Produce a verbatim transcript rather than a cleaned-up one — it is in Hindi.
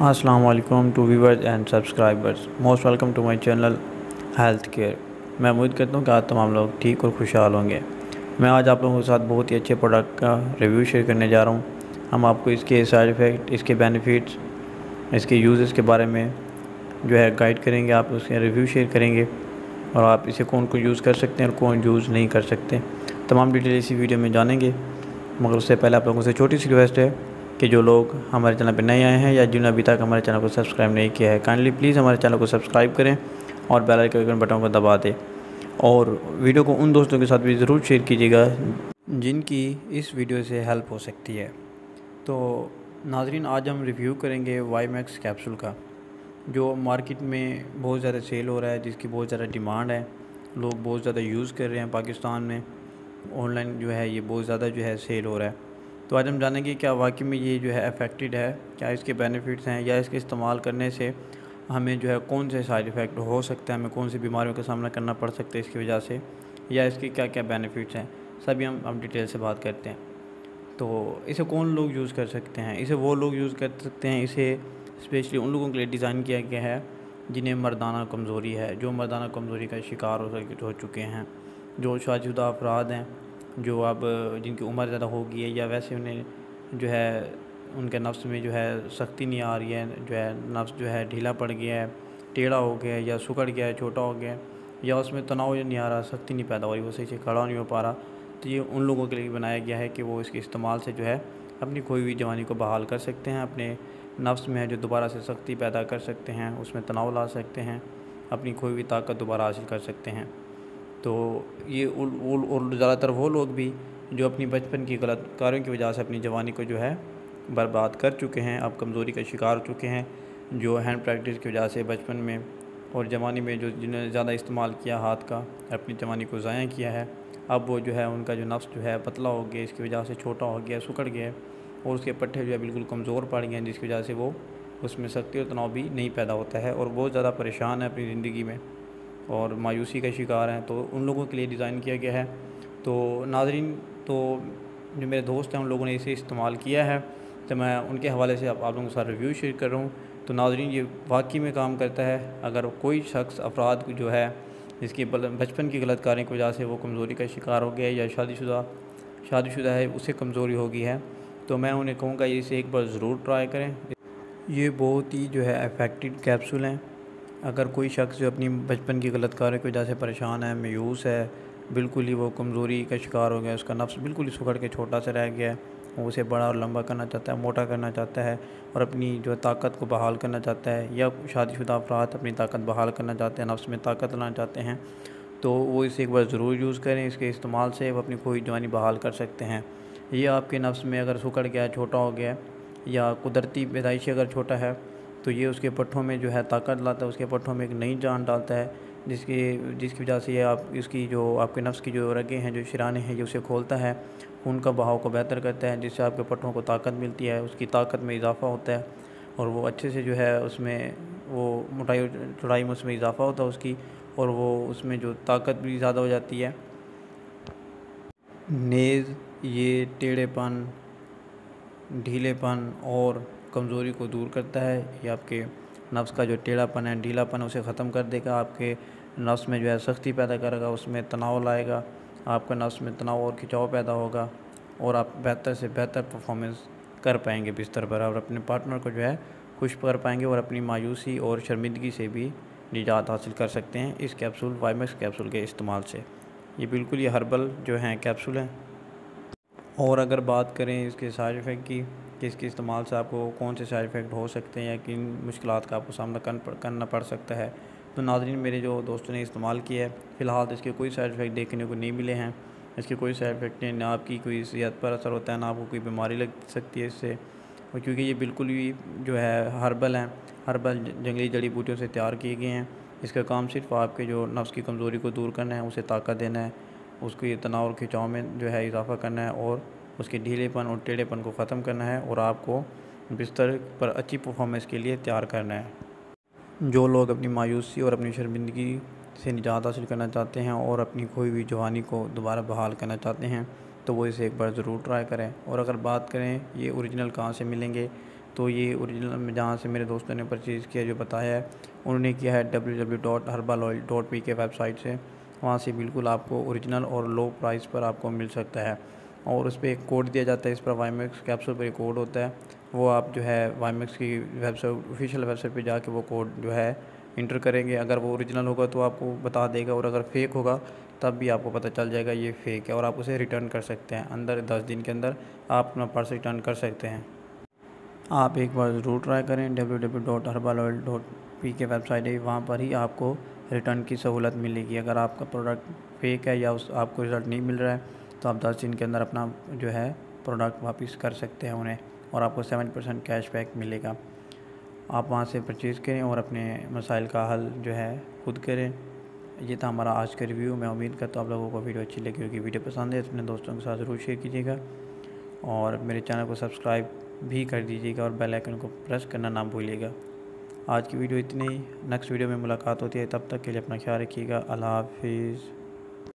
अस्सलाम वालेकुम to viewers and subscribers, most welcome to my channel health care. मैं उम्मीद करता हूँ कि आज तमाम लोग ठीक और खुशहाल होंगे। मैं आज आप लोगों के साथ बहुत ही अच्छे प्रोडक्ट का रिव्यू शेयर करने जा रहा हूँ। हम आपको इसके साइड इफ़ेक्ट, इसके बेनिफिट्स, इसके यूज़ेस के बारे में जो है गाइड करेंगे। आप उसके रिव्यू शेयर करेंगे और आप इसे कौन कौन यूज़ कर सकते हैं और कौन यूज़ नहीं कर सकते, तमाम डिटेल इसी वीडियो में जानेंगे। मगर उससे पहले आप लोगों से छोटी सी रिक्वेस्ट है कि जो लोग हमारे चैनल पर नए आए हैं या जिन्होंने अभी तक हमारे चैनल को सब्सक्राइब नहीं किया है, काइंडली प्लीज़ हमारे चैनल को सब्सक्राइब करें और बेल आइकन बटन को दबा दें। और वीडियो को उन दोस्तों के साथ भी ज़रूर शेयर कीजिएगा जिनकी इस वीडियो से हेल्प हो सकती है। तो नाज़रीन, आज हम रिव्यू करेंगे वाई मैक्स कैप्सूल का, जो मार्केट में बहुत ज़्यादा सेल हो रहा है, जिसकी बहुत ज़्यादा डिमांड है, लोग बहुत ज़्यादा यूज़ कर रहे हैं। पाकिस्तान में ऑनलाइन जो है ये बहुत ज़्यादा जो है सेल हो रहा है। तो आज हम जानेंगे क्या वाकई में ये जो है अफेक्टेड है, क्या इसके बेनिफिट्स हैं, या इसके इस्तेमाल करने से हमें जो है कौन से साइड इफ़ेक्ट हो सकते हैं, हमें कौन सी बीमारियों का सामना करना पड़ सकता है इसकी वजह से, या इसके क्या क्या बेनिफिट्स हैं, सभी हम हम डिटेल से बात करते हैं। तो इसे कौन लोग यूज़ कर सकते हैं? इसे वो लोग यूज़ कर सकते हैं, इसे स्पेशली उन लोगों के लिए डिज़ाइन किया गया है जिन्हें मर्दाना कमज़ोरी है, जो मर्दाना कमज़ोरी का शिकार हो हो चुके हैं, जो शादीशुदा अफराद हैं, जो अब जिनकी उम्र ज़्यादा हो गई है, या वैसे उन्हें जो है उनके नफ्स में जो है सख्ती नहीं आ रही है, जो है नफ्स जो है ढीला पड़ गया है, टेढ़ा हो गया है, या सुकड़ गया है, छोटा हो गया है, या उसमें तनाव नहीं आ रहा, सख्ती नहीं पैदा हो रही, वो सही से खड़ा नहीं हो पा रहा। तो ये उन लोगों के लिए बनाया गया है कि वो इसके इस्तेमाल से जो है अपनी खोई हुई जवानी को बहाल कर सकते हैं, अपने नफ्स में है जो दोबारा से सख्ती पैदा कर सकते हैं, उसमें तनाव ला सकते हैं, अपनी खोई हुई ताकत दोबारा हासिल कर सकते हैं। तो ये उल उल और ज़्यादातर वो लोग भी जो अपनी बचपन की गलत कार्यों की वजह से अपनी जवानी को जो है बर्बाद कर चुके हैं, अब कमज़ोरी का शिकार हो चुके हैं, जो हैंड प्रैक्टिस की वजह से बचपन में और जवानी में जो जिन्होंने ज़्यादा इस्तेमाल किया हाथ का, अपनी जवानी को ज़ाया किया है, अब वो जो है उनका जो नफ्स जो है पतला हो गया, इसकी वजह से छोटा हो गया, सुकड़ गया है, और उसके पट्टे जो है बिल्कुल कमज़ोर पड़ गए हैं, जिसकी वजह से वो उसमें सख्ती और तनाव भी नहीं पैदा होता है और बहुत ज़्यादा परेशान है अपनी ज़िंदगी में और मायूसी का शिकार हैं। तो उन लोगों के लिए डिज़ाइन किया गया है। तो नाज़रीन, तो जो मेरे दोस्त हैं उन लोगों ने इसे इस्तेमाल किया है, तो मैं उनके हवाले से आप, आप लोगों के साथ रिव्यू शेयर कर रहा हूँ। तो नाज़रीन, ये वाकई में काम करता है। अगर कोई शख्स अफराद जो है जिसकी बचपन की गलत कार्यों की वजह से वो कमज़ोरी का शिकार हो गया है, या शादीशुदा शादीशुदा है, उसे कमज़ोरी हो गई है, तो मैं उन्हें कहूँगा इसे एक बार ज़रूर ट्राई करें। ये बहुत ही जो है अफेक्टेड कैप्सूल हैं। अगर कोई शख्स जो अपनी बचपन की गलत कार्यों की वजह से परेशान है, मायूस है, बिल्कुल ही वो कमज़ोरी का शिकार हो गया, उसका नफ्स बिल्कुल ही सुखड़ के छोटा सा रह गया है, वो उसे बड़ा और लंबा करना चाहता है, मोटा करना चाहता है और अपनी जो ताकत को बहाल करना चाहता है, या शादीशुदा अफराद अपनी ताकत बहाल करना चाहते हैं, नफ्स में ताकत लाना चाहते हैं, तो वो इसे एक बार ज़रूर यूज़ करें। इसके इस्तेमाल से वो अपनी खोई जवानी बहाल कर सकते हैं। ये आपके नफ्स में अगर सुकड़ गया, छोटा हो गया, या कुदरती पैदाइशी अगर छोटा है, तो ये उसके पट्ठों में जो है ताकत लाता है, उसके पट्ठों में एक नई जान डालता है, जिसकी जिसकी वजह से ये आप इसकी जो आपके नफ्स की जो रगें हैं, जो शराने हैं, ये उसे खोलता है, खून का बहाव को बेहतर करता है, जिससे आपके पट्ठों को ताकत मिलती है, उसकी ताकत में इजाफ़ा होता है और वो अच्छे से जो है उसमें वो मोटाई चौड़ाई में उसमें इजाफ़ा होता है उसकी, और वो उसमें जो ताकत भी ज़्यादा हो जाती है। नेज़ ये टेढ़ेपन, ढीलेपन और कमज़ोरी को दूर करता है। ये आपके नफ्स का जो टेढ़ापन है, ढीलापन है, उसे ख़त्म कर देगा। आपके नफ्स में जो है सख्ती पैदा करेगा, उसमें तनाव लाएगा, आपका नफ्स में तनाव और खिंचाव पैदा होगा और आप बेहतर से बेहतर परफॉर्मेंस कर पाएंगे बिस्तर पर, और अपने पार्टनर को जो है खुश कर पाएंगे और अपनी मायूसी और शर्मिंदगी से भी निजात हासिल कर सकते हैं इस कैप्सूल वाई मैक्स कैप्सूल के इस्तेमाल से। ये बिल्कुल ये हर्बल जो हैं कैप्सूल हैं। और अगर बात करें इसके साइड इफ़ेक्ट की कि इसके इस्तेमाल से आपको कौन से साइड इफ़ेक्ट हो सकते हैं या किन मुश्किलात का आपको सामना करना पड़ सकता है, तो नाज़रीन, मेरे जो दोस्तों ने इस्तेमाल किया है, फ़िलहाल तो इसके कोई साइड इफ़ेक्ट देखने को नहीं मिले हैं। इसके कोई साइड इफ़ेक्ट नहीं, ना आपकी कोई सेहत पर असर होता है, ना आपको कोई बीमारी लग सकती है इससे, और क्योंकि ये बिल्कुल भी जो है हर्बल हैं, हर्बल जंगली जड़ी बूटियों से तैयार किए गए हैं। इसका काम सिर्फ आपके जो नफ्स की कमज़ोरी को दूर करना है, उसे ताकत देना है, उसको ये तनाव और खिंचाव में जो है इजाफ़ा करना है और उसके ढीलेपन और टेढ़ेपन को ख़त्म करना है, और आपको बिस्तर पर अच्छी परफॉर्मेंस के लिए तैयार करना है। जो लोग अपनी मायूसी और अपनी शर्मिंदगी से निजात हासिल करना चाहते हैं और अपनी खोई हुई जवानी को दोबारा बहाल करना चाहते हैं, तो वो इसे एक बार ज़रूर ट्राई करें। और अगर बात करें ये ओरिजिनल कहाँ से मिलेंगे, तो ये ओरिजिनल में जहाँ से मेरे दोस्तों ने परचेज़ किया, जो बताया है उन्होंने किया है W W W dot herbal oil dot P K website से। वहाँ से बिल्कुल आपको ओरिजिनल और लो प्राइस पर आपको मिल सकता है। और उस पर एक कोड दिया जाता है, इस पर वाईमैक्स कैप्सूल पर एक कोड होता है, वो आप जो है वाईमैक्स की वेबसाइट ऑफिशियल वेबसाइट पे जाके वो कोड जो है इंटर करेंगे। अगर वो ओरिजिनल होगा तो आपको बता देगा, और अगर फेक होगा तब भी आपको पता चल जाएगा ये फेक है, और आप उसे रिटर्न कर सकते हैं। अंदर दस दिन के अंदर आप अपना पर्स रिटर्न कर सकते हैं। आप एक बार ज़रूर ट्राई करें। W W W dot herbal oil dot P K website है, वहाँ पर ही आपको रिटर्न की सहूलत मिलेगी। अगर आपका प्रोडक्ट फेक है या उस आपको रिज़ल्ट नहीं मिल रहा है तो आप दस दिन के अंदर अपना जो है प्रोडक्ट वापस कर सकते हैं उन्हें, और आपको सेवन परसेंट कैशबैक मिलेगा। आप वहाँ से परचेज़ करें और अपने मसाइल का हल जो है खुद करें। ये था हमारा आज का रिव्यू। मैं उम्मीद करता हूँ आप लोगों को वीडियो अच्छी लगी होगी। वीडियो पसंद है तो अपने दोस्तों के साथ ज़रूर शेयर कीजिएगा, और मेरे चैनल को सब्सक्राइब भी कर दीजिएगा, और बेल आइकन को प्रेस करना ना भूलिएगा। आज की वीडियो इतनी ही। नेक्स्ट वीडियो में मुलाकात होती है, तब तक के लिए अपना ख्याल रखिएगा। अल्लाह हाफिज़।